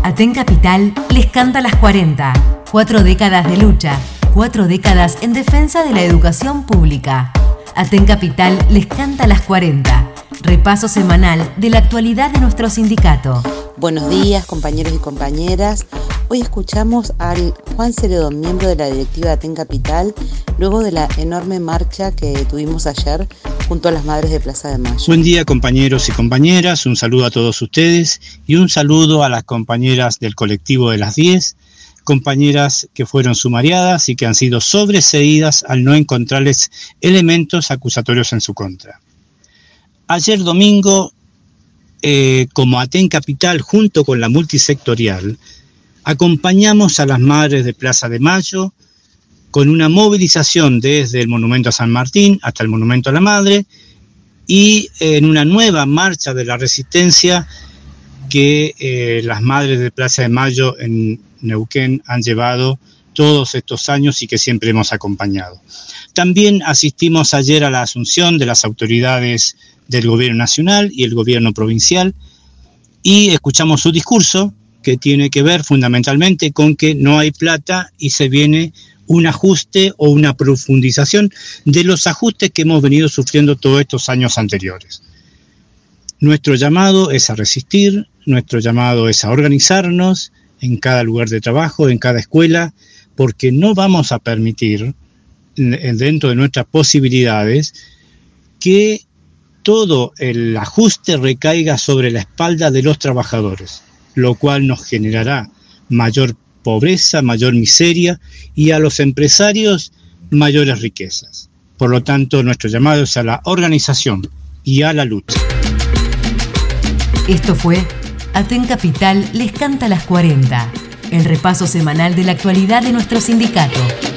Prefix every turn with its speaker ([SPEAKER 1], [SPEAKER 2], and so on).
[SPEAKER 1] Aten Capital les canta las 40. 4 décadas de lucha, 4 décadas en defensa de la educación pública. Aten Capital les canta las 40. Repaso semanal de la actualidad de nuestro sindicato.
[SPEAKER 2] Buenos días, compañeros y compañeras. Hoy escuchamos al Juan Celedón, miembro de la directiva de Aten Capital, luego de la enorme marcha que tuvimos ayer junto a las madres de Plaza de Mayo.
[SPEAKER 3] Buen día, compañeros y compañeras, un saludo a todos ustedes y un saludo a las compañeras del colectivo de las 10, compañeras que fueron sumariadas y que han sido sobreseídas al no encontrarles elementos acusatorios en su contra. Ayer domingo, como Aten Capital, junto con la multisectorial, acompañamos a las madres de Plaza de Mayo con una movilización desde el Monumento a San Martín hasta el Monumento a la Madre y en una nueva marcha de la resistencia que las madres de Plaza de Mayo en Neuquén han llevado todos estos años y que siempre hemos acompañado. También asistimos ayer a la asunción de las autoridades del gobierno nacional y el gobierno provincial y escuchamos su discurso que tiene que ver fundamentalmente con que no hay plata y se viene un ajuste o una profundización de los ajustes que hemos venido sufriendo todos estos años anteriores. Nuestro llamado es a resistir, nuestro llamado es a organizarnos en cada lugar de trabajo, en cada escuela, porque no vamos a permitir, dentro de nuestras posibilidades, que todo el ajuste recaiga sobre la espalda de los trabajadores, lo cual nos generará mayor pobreza, mayor miseria y a los empresarios mayores riquezas. Por lo tanto, nuestro llamado es a la organización y a la lucha.
[SPEAKER 1] Esto fue Aten Capital les canta las 40, el repaso semanal de la actualidad de nuestro sindicato.